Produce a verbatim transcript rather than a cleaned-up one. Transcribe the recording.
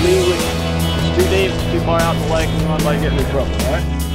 leave. It's too deep, too far out in the lake, and we want to get in trouble, alright?